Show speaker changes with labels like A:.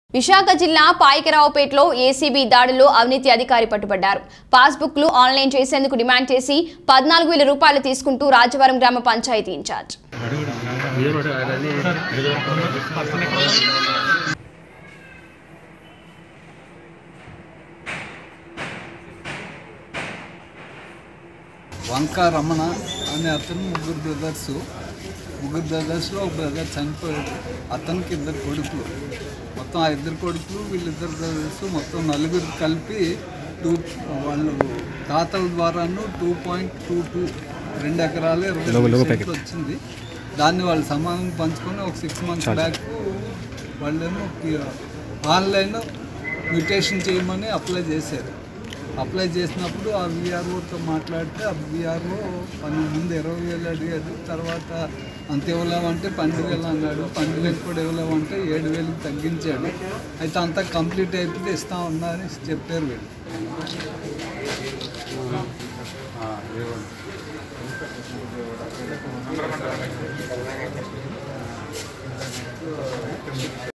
A: విశాఖ జిల్లా పాయకరావుపేటలో ఏసీబీ దాడిలో అవినీతి అధికారి పట్టుబడ్డారు. పాస్బుక్లు ఆన్లైన్ చేసేందుకు డిమాండ్ చేసి 14,000 రూపాయలు తీసుకుంటూ రాజవరం గ్రామ పంచాయతీ ఇన్ఛార్జ్
B: వంకా రమణ అనే అతను ముగ్గురు బ్రదర్స్లో ఒక బ్రదర్ చనిపోయాడు. అతనికి ఇద్దరు కొడుకులు, మొత్తం ఆ ఇద్దరు కొడుకులు వీళ్ళిద్దరు బ్రదర్స్ మొత్తం నలుగురు కలిపి వాళ్ళు తాతల ద్వారాను 2.22 2 ఎకరాలు 20 సెంట్లు వచ్చింది. దాన్ని వాళ్ళు సమానంగా పంచుకొని ఒక 6 months బ్యాక్ వాళ్ళేమో ఆన్లైన్ మ్యూటేషన్ చేయమని అప్లై చేశారు. అప్లై చేసినప్పుడు ఆ విఆర్ఓతో మాట్లాడితే ఆ విఆర్ఓ ముందు 20,000 అడిగాడు. తర్వాత అంత ఇవ్వలేమంటే 12,000 అన్నాడు. 12,000 కూడా ఇవ్వలేమంటే 7,000 తగ్గించాడు. అయితే అంతా కంప్లీట్ అయిపోతే ఇస్తా ఉన్నా అని చెప్పారు వీళ్ళు.